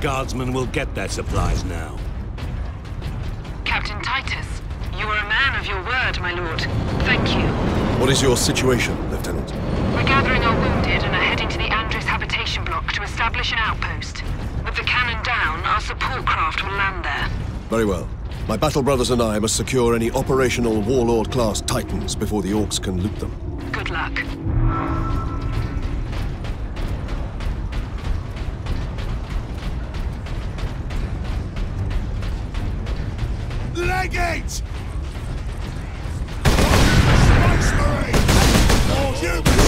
guardsmen will get their supplies now. Captain Titus, you are a man of your word, my lord. Thank you. What is your situation, Lieutenant? We're gathering our wounded and are heading to the Andres habitation block to establish an outpost. With the cannon down, our support craft will land there. Very well. My battle brothers and I must secure any operational Warlord-class Titans before the Orcs can loot them. Good luck. Legate! Space Marine! More humans!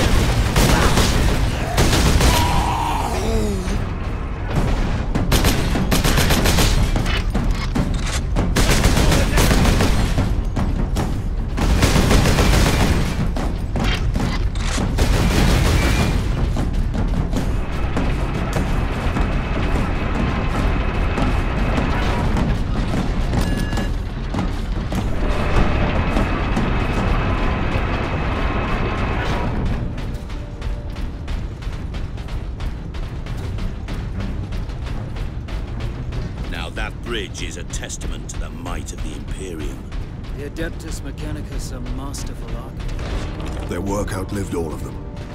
Is a testament to the might of the Imperium. The Adeptus Mechanicus are masterful architects. Their work outlived all of them.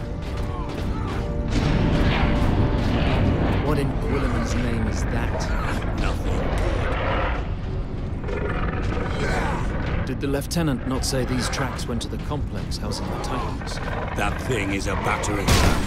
What in Quilliman's name is that? Nothing. Did the Lieutenant not say these tracks went to the complex housing the Titans? That thing is a battering ram.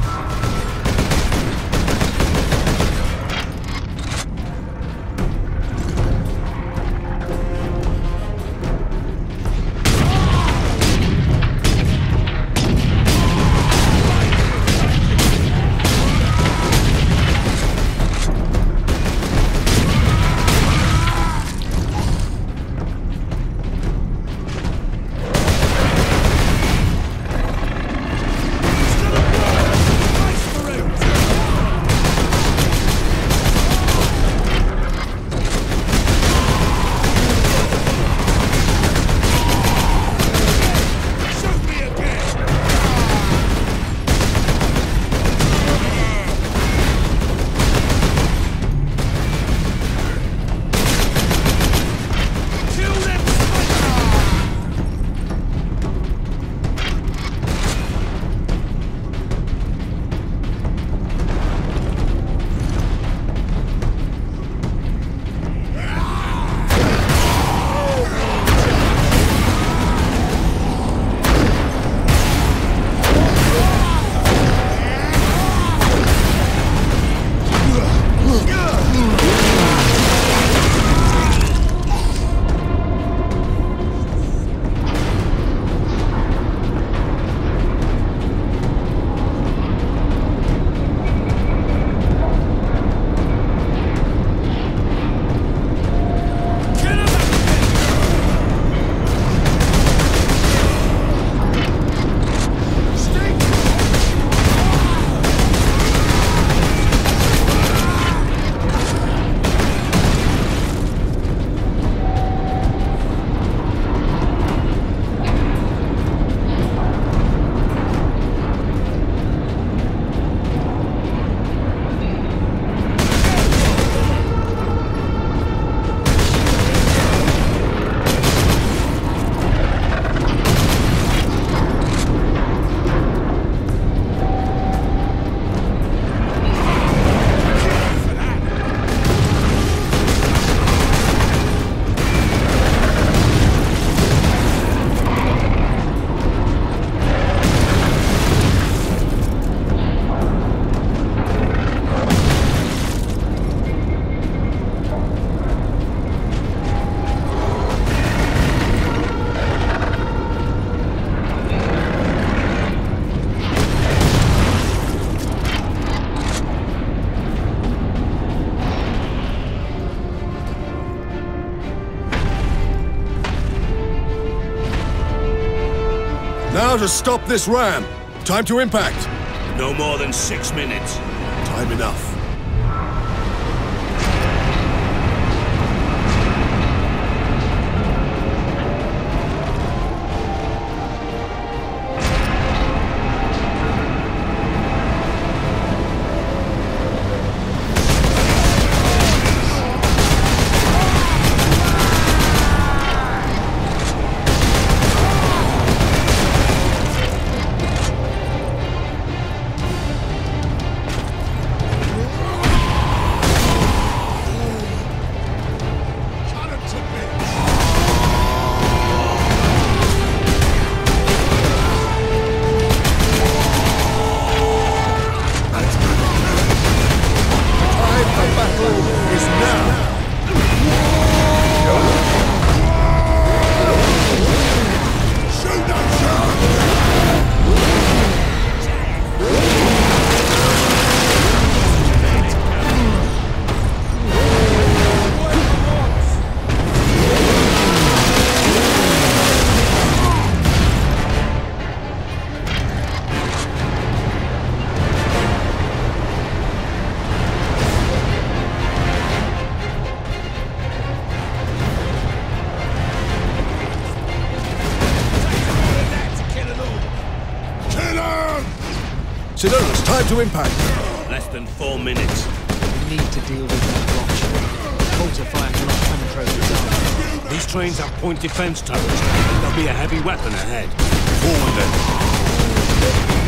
Now to stop this ram. Time to impact. No more than 6 minutes. Time enough. Sidonus, time to impact. Less than 4 minutes. We need to deal with that watch. Bolter fire cannot penetrate its armor. These trains have point defense turrets. There'll be a heavy weapon ahead. Forward then.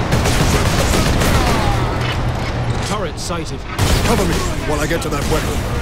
Sighted. Cover me while I get to that weapon.